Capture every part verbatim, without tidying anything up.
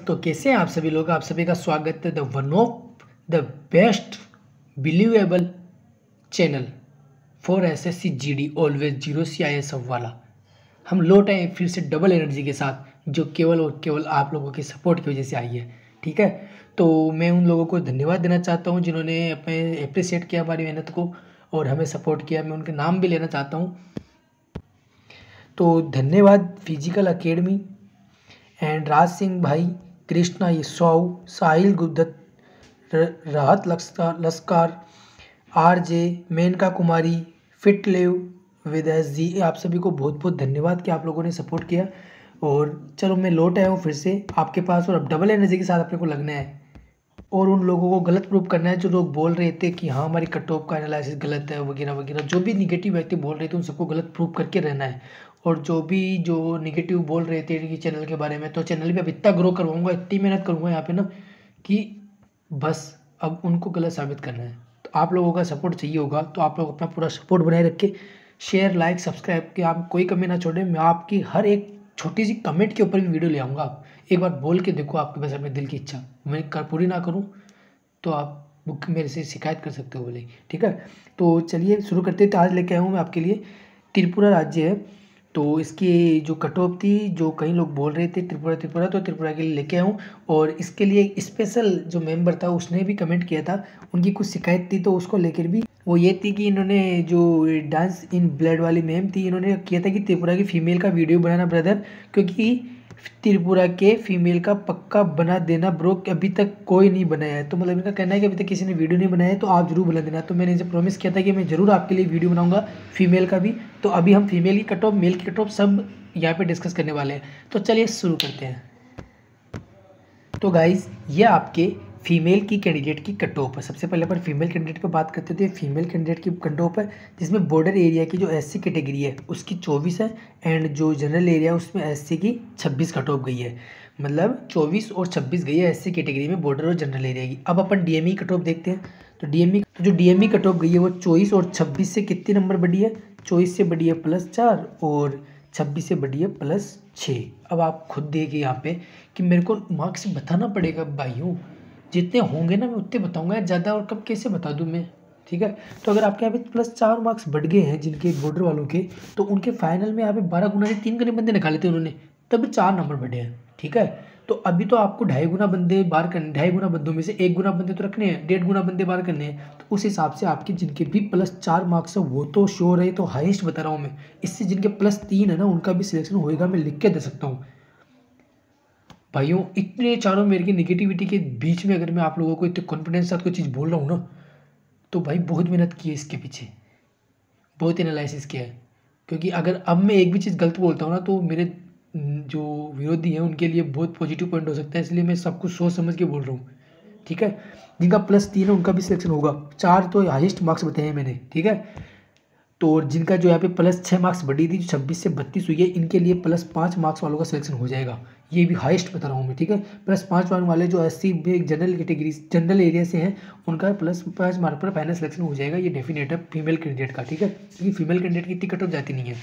दोस्तों, कैसे हैं आप सभी लोग। आप सभी का स्वागत है the one of the best believable channel for S S C G D always zero C I S F वाला। हम लौट आए फिर से डबल एनर्जी के साथ, जो केवल और केवल आप लोगों की सपोर्ट की वजह से आई है। ठीक है, तो मैं उन लोगों को धन्यवाद देना चाहता हूं जिन्होंने अपने अप्रिशिएट किया हमारी मेहनत को और हमें सपोर्ट किया। मैं उनके नाम भी लेना चाहता हूं। तो धन्यवाद physical academy and Raj Singh भाई, कृष्णा यशवाऊ, साहिल गुद्दत, Rahat Laskar Laskar R J, Menka Kumari, fit लेव, विदेश जी, आप सभी को बहुत बहुत धन्यवाद कि आप लोगों ने सपोर्ट किया। और चलो मैं लौट आया हूँ फिर से आपके पास, और अब डबल एनर्जी के साथ अपने को लगना है और उन लोगों को गलत प्रूफ करना है जो लोग बोल रहे थे कि हाँ हमारी कट ऑफ का एनालिसिस गलत है वगैरह वगैरह। जो भी निगेटिव व्यक्ति बोल रहे थे उन सबको गलत प्रूफ करके रहना है। और जो भी जो निगेटिव बोल रहे थे कि चैनल के बारे में, तो चैनल भी अब इतना ग्रो करवाऊंगा, इतनी मेहनत करूंगा यहाँ पे ना कि बस अब उनको गलत साबित करना है। तो आप लोगों का सपोर्ट चाहिए होगा, तो आप लोग अपना पूरा सपोर्ट बनाए रखें। शेयर, लाइक, सब्सक्राइब के आप कोई कमी ना छोड़ें। मैं आपकी हर एक छोटी सी कमेंट के ऊपर भी वीडियो ले आऊँगा। आप एक बार बोल के देखो, आपके पास अपने दिल की इच्छा मैं कर पूरी ना करूँ तो आप बुक मेरे से शिकायत कर सकते हो बोले। ठीक है, तो चलिए शुरू करते हैं। तो आज लेके आया हूँ मैं आपके लिए त्रिपुरा राज्य है, तो इसकी जो कट ऑफ थी, जो कई लोग बोल रहे थे त्रिपुरा त्रिपुरा, तो त्रिपुरा के लिए लेके आया हूँ। और इसके लिए स्पेशल जो मेंबर था उसने भी कमेंट किया था, उनकी कुछ शिकायत थी, तो उसको लेकर भी वो ये थी कि इन्होंने जो डांस इन ब्लड वाली मैम थी, इन्होंने किया था कि त्रिपुरा की फीमेल का वीडियो बनाना ब्रदर, क्योंकि त्रिपुरा के फीमेल का पक्का बना देना ब्रो, अभी तक कोई नहीं बनाया है। तो मतलब इनका कहना है कि अभी तक किसी ने वीडियो नहीं बनाया है, तो आप जरूर बना देना। तो मैंने इनसे प्रॉमिस किया था कि मैं जरूर आपके लिए वीडियो बनाऊंगा फीमेल का भी। तो अभी हम फीमेल की कट ऑफ, मेल की कट ऑफ सब यहाँ पे डिस्कस करने वाले हैं। तो चलिए शुरू करते हैं। तो गाइज ये आपके फीमेल की कैंडिडेट की कट ऑफ है। सबसे पहले अपन फीमेल कैंडिडेट पे बात करते थे। फीमेल कैंडिडेट की कट ऑफ है जिसमें बॉर्डर एरिया की जो एससी कैटेगरी है उसकी चौबीस है, एंड जो जनरल एरिया है उसमें एससी की छब्बीस कट ऑफ गई है। मतलब चौबीस और छब्बीस गई है एससी कैटेगरी में, बॉर्डर और जनरल एरिया की। अब अपन डीएमई कट ऑफ देखते हैं। तो डीएमई तो जो डीएमई कट ऑफ गई है वो चौबीस और छब्बीस से कितनी नंबर बढ़ी है? चौबीस से बढ़ी है प्लस चार और छब्बीस से बढ़ी है प्लस छः। अब आप खुद देखिए यहाँ पे कि मेरे को मार्क्स बताना पड़ेगा भाइयों, जितने होंगे ना मैं उतने बताऊंगा, ज़्यादा और कम कैसे बता दूं मैं। ठीक है, तो अगर आपके यहाँ पे प्लस चार मार्क्स बढ़ गए हैं जिनके बॉर्डर वालों के, तो उनके फाइनल में यहाँ पे बारह गुना से तीन गुने बंदे निकाले थे उन्होंने, तब चार नंबर बढ़े हैं। ठीक है, तो अभी तो आपको ढाई गुना बंदे बाहर करने, ढाई गुना बंदों में से एक गुना बंदे तो रखने हैं, डेढ़ गुना बंदे बाहर करने हैं। तो उस हिसाब से आपके जिनके भी प्लस चार मार्क्स है वो तो श्योर है, तो हाइस्ट बता रहा हूँ मैं। इससे जिनके प्लस तीन है ना उनका भी सिलेक्शन होएगा, मैं लिख के दे सकता हूँ भाइयों। इतने चारों मेरे की निगेटिविटी के बीच में अगर मैं आप लोगों को इतने कॉन्फिडेंस के साथ कोई चीज़ बोल रहा हूँ ना, तो भाई बहुत मेहनत की है इसके पीछे, बहुत एनालिसिस किया है। क्योंकि अगर अब मैं एक भी चीज़ गलत बोलता हूँ ना तो मेरे जो विरोधी हैं उनके लिए बहुत पॉजिटिव पॉइंट हो सकता है, इसलिए मैं सब कुछ सोच समझ के बोल रहा हूँ। ठीक है, जिनका प्लस तीन है उनका भी सिलेक्शन होगा। चार तो हाइस्ट मार्क्स बताए हैं मैंने। ठीक है, तो जिनका जो यहाँ पे प्लस छः मार्क्स बढ़ी थी, जो छब्बीस से बत्तीस हुई है, इनके लिए प्लस पाँच मार्क्स वालों का सिलेक्शन हो जाएगा। ये भी हाईएस्ट बता रहा हूँ मैं। ठीक है, प्लस पाँच मार्क वाले जो S C general category general area से हैं उनका प्लस पाँच मार्क पर फाइनल सिलेक्शन हो जाएगा। ये डेफिनेट है फीमेल कैंडिडेट का। ठीक है, क्योंकि फीमेल कैंडिडेट की इतनी कट ऑफ जाती नहीं है।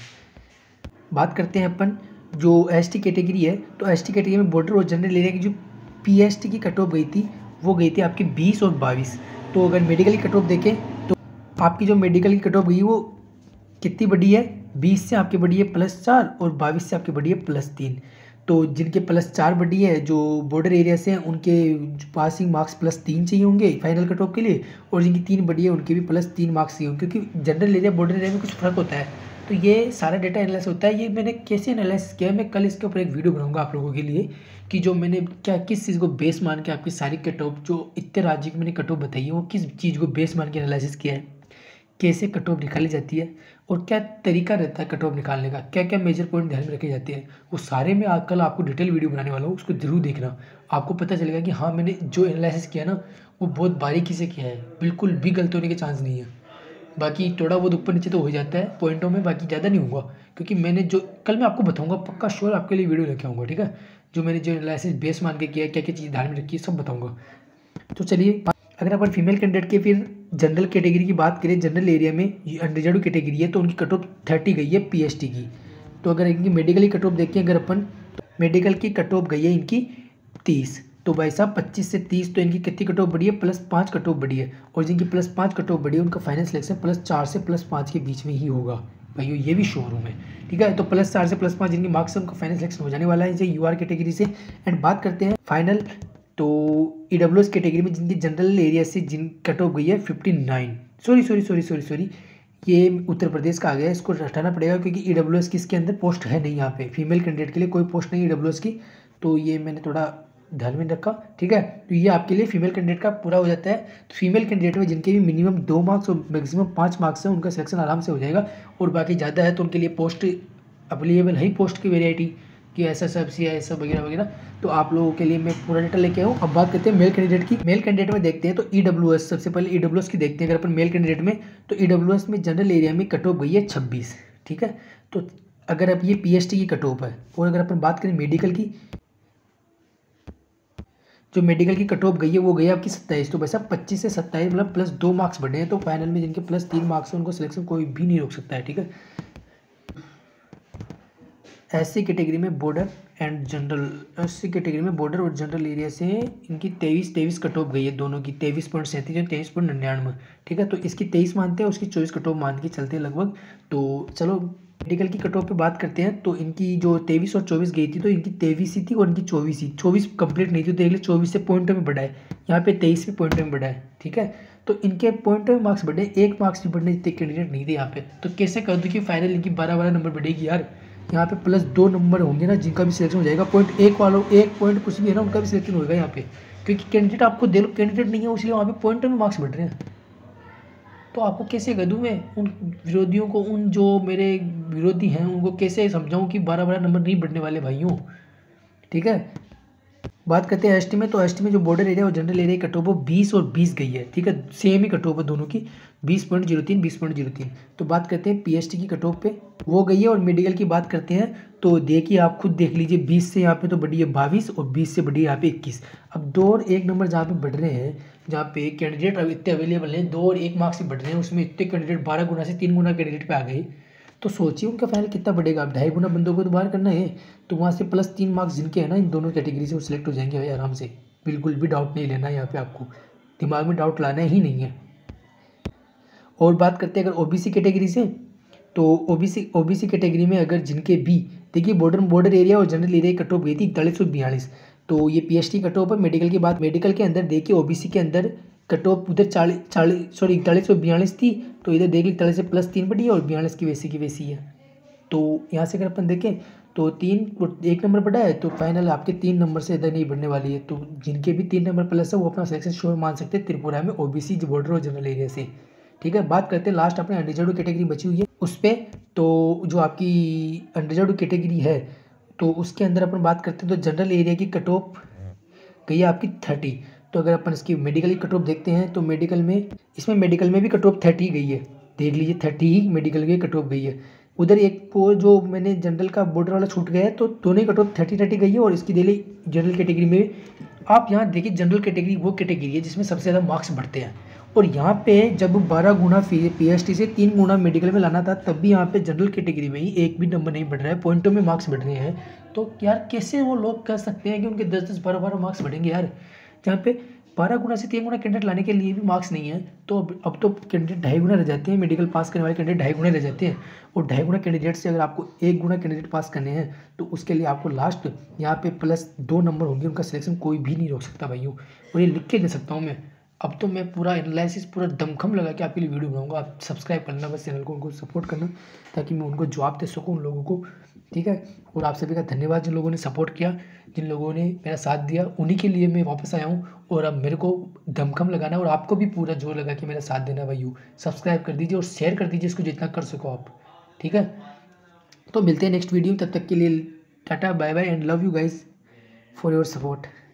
बात करते हैं अपन जो एस टी कैटेगरी है, तो एस टी कैटेगरी में बॉर्डर और जनरल एरिया की जो पी एस टी की कट ऑफ गई थी वो गई थी आपकी बीस और बाईस। तो अगर मेडिकल की कट ऑफ देखें तो आपकी जो मेडिकल की कट ऑफ गई वो कितनी बढ़ी है? बीस से आपकी बढ़ी है प्लस चार और बाईस से आपकी बढ़ी है प्लस तीन। तो जिनके प्लस चार बढ़ी है जो बॉर्डर एरिया से हैं उनके पासिंग मार्क्स प्लस तीन चाहिए होंगे फाइनल कट ऑफ के लिए, और जिनकी तीन बढ़ी है उनके भी प्लस तीन मार्क्स चाहिए होंगे, क्योंकि जनरल एरिया बॉर्डर एरिया में कुछ फर्क होता है। तो ये सारा डेटा एनालिसिस होता है। ये मैंने कैसे एनालिसिस किया है, मैं कल इसके ऊपर एक वीडियो बनाऊंगा आप लोगों के लिए कि जो मैंने क्या किस चीज़ को बेस मान के आपकी सारी कट ऑफ जो इतने राज्य की मैंने कट ऑफ बताई है वो किस चीज़ को बेस मान के एनालिसिस किया है, कैसे कट ऑफ निकाली जाती है और क्या तरीका रहता है कट ऑफ निकालने का, क्या क्या मेजर पॉइंट ध्यान में रखे जाते हैं, वो सारे मैं आज कल आपको डिटेल वीडियो बनाने वाला हूँ। उसको जरूर देखना, आपको पता चलेगा कि हाँ मैंने जो एनालिसिस किया ना वो बहुत बारीकी से किया है, बिल्कुल भी गलत होने के चांस नहीं है। बाकी थोड़ा बहुत ऊपर नीचे तो हो जाता है पॉइंटों में, बाकी ज़्यादा नहीं होगा, क्योंकि मैंने जो कल मैं आपको बताऊँगा पक्का श्योर आपके लिए वीडियो लेके आऊँगा। ठीक है, जो मैंने जो एनालिसिस बेस मान के किया है, क्या क्या चीज़ ध्यान में रखी है, सब बताऊँगा। तो चलिए, अगर अपन फीमेल कैंडिडेट के फिर जनरल कैटेगरी की बात करें, जनरल एरिया में अनरिजर्व कैटेगरी है तो उनकी कट ऑफ थर्टी गई है पीएसटी की। तो अगर इनकी मेडिकल की कट ऑफ देखें अगर अपन, तो मेडिकल की कट ऑफ गई है इनकी तीस। तो भाई साहब पच्चीस से तीस, तो इनकी कितनी कट ऑफ बढ़ी है? प्लस पाँच कट ऑफ बढ़ी है। और जिनकी प्लस पाँच कट ऑफ बढ़ी है उनका फाइनल सिलेक्शन प्लस चार से प्लस पाँच के बीच में ही होगा भाइयों, ये भी शोरूम है। ठीक है, तो प्लस चार से प्लस पाँच जिनकी मार्क्स है उनका फाइनल सिलेक्शन हो जाने वाला है यू आर कैटेगरी से। एंड बात करते हैं फाइनल, तो ई डब्ल्यू एस कैटेगरी में जिनकी जनरल एरिया से जिन कट ऑफ गई है fifty nine, sorry sorry sorry sorry sorry ये उत्तर प्रदेश का आ गया, इसको हटाना पड़ेगा क्योंकि ई डब्ल्यू एस की इसके अंदर पोस्ट है नहीं, यहाँ पे फीमेल कैंडिडेट के लिए कोई पोस्ट नहीं ई डब्ल्यू एस की, तो ये मैंने थोड़ा ध्यान में रखा। ठीक है, तो ये आपके लिए फीमेल कैंडिडेट का पूरा हो जाता है। तो फीमेल कैंडिडेट में जिनके भी मिनिमम दो मार्क्स और मैक्सिमम पाँच मार्क्स हैं उनका सिलेक्शन आराम से हो जाएगा, और बाकी ज़्यादा है तो उनके लिए पोस्ट अवेलेबल है, पोस्ट की वेराइटी कि एस एस एफ सी है सब वगैरह वगैरह, तो आप लोगों के लिए मैं पूरा डेटा लेके आऊँ। अब बात करते हैं मेल कैंडिडेट की। मेल कैंडिडेट में देखते हैं तो ई डब्ल्यू एस, सबसे पहले ई डब्ल्यू एस की देखते हैं अगर अपन मेल कैंडिडेट में, तो ई डब्ल्यू एस में जनरल एरिया में कट ऑफ गई है छब्बीस। ठीक है, तो अगर अब ये पी एस टी की कट ऑफ है, और अगर अपन बात करें मेडिकल की, जो मेडिकल की कट ऑफ गई है वो गई है आपकी सत्ताईस। तो वैसा पच्चीस से सत्ताईस मतलब प्लस दो मार्क्स बढ़े हैं, तो फाइनल में जिनके प्लस तीन मार्क्स हैं उनको सिलेक्शन कोई भी नहीं रोक सकता है। ठीक है, एससी कैटेगरी में border and general, SC category में बॉर्डर और जनरल एरिया से इनकी तेईस तेईस कट ऑफ गई है दोनों की, तेईस पॉइंट सैंतीस और तेईस पॉइंट निन्यानवे। ठीक है, तो इसकी तेईस मानते हैं, उसकी चौबीस कट ऑफ मान के चलते हैं लगभग। तो चलो मेडिकल की कट ऑफ पे बात करते हैं, तो इनकी जो तेईस और चौबीस गई थी तो इनकी तेईस ही थी और इनकी चौबीस ही, चौबीस कंप्लीट नहीं थी, तो देख लीजिए चौबीस से पॉइंट में बढ़ा है, यहाँ पे तेईस भी पॉइंट में बढ़ा है। ठीक है, तो इनके पॉइंट में मार्क्स बढ़े, एक मार्क्स भी बढ़ने जितने कैंडिडेट नहीं थे यहाँ पे, तो कैसे कर दूँ कि फाइनल इनकी बारह बारह नंबर बढ़ेगी यार, यहाँ पे प्लस दो नंबर होंगे ना जिनका भी सिलेक्शन हो जाएगा, पॉइंट एक वालों एक पॉइंट कुछ भी है ना उनका भी सिलेक्शन होगा यहाँ पे, क्योंकि कैंडिडेट आपको दे लो कैंडिडेट नहीं है इसलिए वहाँ पे पॉइंट में मार्क्स बढ़ रहे हैं। तो आपको कैसे कर दूँ मैं उन विरोधियों को, उन जो मेरे विरोधी हैं उनको कैसे समझाऊँ कि बारह बारह नंबर नहीं बढ़ने वाले भाइयों। ठीक है, बात करते हैं एसटी में, तो एसटी में जो बॉर्डर एरिया और जनरल एरिया कट ऑफ वो बीस और बीस गई है। ठीक है, सेम ही कट ऑफ है दोनों की, बीस पॉइंट जीरो तीन बीस पॉइंट जीरो तीन। तो बात करते हैं पीएसटी की कट ऑफ पे, वो गई है। और मेडिकल की बात करते हैं तो देखिए आप खुद देख लीजिए, बीस से यहाँ पे तो बढ़ी है बाईस और बीस से बढ़ी है यहाँ पे इक्कीस। अब दो और एक नंबर जहाँ पे बढ़ रहे हैं, जहाँ पे कैंडिडेट अब इतने अवेलेबल हैं, दो और एक मार्क्स से बढ़ रहे हैं, उसमें इतने कैंडिडेट बारह गुना से तीन गुना कैंडिडेट पे आ गए, तो सोचिए उनका फाइनल कितना बढ़ेगा। अब ढाई गुना बंदों को तो बाहर करना है, तो वहाँ से प्लस तीन मार्क्स जिनके हैं ना इन दोनों कैटेगरी से वो सिलेक्ट हो जाएंगे भाई आराम से, बिल्कुल भी डाउट नहीं लेना है यहाँ पे, आपको दिमाग में डाउट लाना ही नहीं है। और बात करते हैं अगर ओबीसी कैटेगरी से, तो ओबीसी ओबीसी कैटेगरी में अगर जिनके भी देखिए बॉर्डर बॉर्डर एरिया और जनरल एरिया की कट ऑफ गई थी इकतालीस सौ बयालीस, तो ये पीएचडी कट ऑफ है। मेडिकल की बात, मेडिकल के अंदर देखिए ओबीसी के अंदर कट ऑफ उधर चालीस चालीस सॉरी इकतालीस सौ बयालीस थी, तो इधर देख ली इकतालीस से प्लस तीन बढ़ी है और बयालीस की वैसी की वैसी है। तो यहाँ से अगर अपन देखें तो तीन एक नंबर बढ़ा है, तो फाइनल आपके तीन नंबर से इधर नहीं बढ़ने वाली है। तो जिनके भी तीन नंबर प्लस है वो अपना सिलेक्शन श्योर मान सकते हैं त्रिपुरा में ओबीसी बॉर्डर और जनरल एरिया से। ठीक है, बात करते हैं लास्ट अपने अनरिजर्व्ड कैटेगरी बची हुई है उस पर, तो जो आपकी अनरिजर्व्ड कैटेगरी है तो उसके अंदर अपन बात करते हैं तो जनरल एरिया की कट ऑफ गई है आपकी थर्टी। तो अगर अपन इसकी मेडिकल की कट ऑफ देखते हैं तो मेडिकल में इसमें मेडिकल में भी कट ऑफ थर्टी गई है, देख लीजिए थर्टी ही मेडिकल की कट ऑफ गई है। उधर एक को जो मैंने जनरल का बॉर्डर वाला छूट गया है, तो दोनों ही कट ऑफ थर्टी थर्टी गई है। और इसकी डेली जनरल कैटेगरी में आप यहाँ देखिए, जनरल कैटेगरी वो कैटेगरी है जिसमें सबसे ज़्यादा मार्क्स बढ़ते हैं, और यहाँ पे जब बारह गुना पीएचडी से तीन गुना मेडिकल में लाना था तब भी यहाँ पे जनरल कैटेगरी में ही एक भी नंबर नहीं बढ़ रहा है, पॉइंटों में मार्क्स बढ़ रहे हैं। तो यार कैसे वो लोग कह सकते हैं कि उनके दस दस बारह बारह मार्क्स बढ़ेंगे यार, जहाँ पे बारह गुना से तीन गुना कैंडिडेट लाने के लिए भी मार्क्स नहीं है। तो अब अब तो कैंडिडेट ढाई गुना रह जाते हैं, मेडिकल पास करने वाले कैंडिडेट ढाई गुना रह जाते हैं, और ढाई गुना कैंडिडेट से अगर आपको एक गुना कैंडिडेट पास करने हैं तो उसके लिए आपको लास्ट यहाँ पे प्लस दो नंबर होंगे, उनका सिलेक्शन कोई भी नहीं रोक सकता भाइयों। और ये लिख के दे सकता हूँ मैं, अब तो मैं पूरा एनालिसिस पूरा दमखम लगा के आपके लिए वीडियो बनाऊंगा। आप सब्सक्राइब करना बस चैनल को, उनको सपोर्ट करना ताकि मैं उनको जवाब दे सकूँ उन लोगों को। ठीक है, और आप सभी का धन्यवाद जिन लोगों ने सपोर्ट किया, जिन लोगों ने मेरा साथ दिया, उन्हीं के लिए मैं वापस आया हूँ। और अब मेरे को दमखम लगाना है और आपको भी पूरा जोर लगा के मेरा साथ देना भाइयों। सब्सक्राइब कर दीजिए और शेयर कर दीजिए इसको जितना कर सको आप। ठीक है, तो मिलते हैं नेक्स्ट वीडियो, तब तक के लिए tata bye bye and love you guys for your support.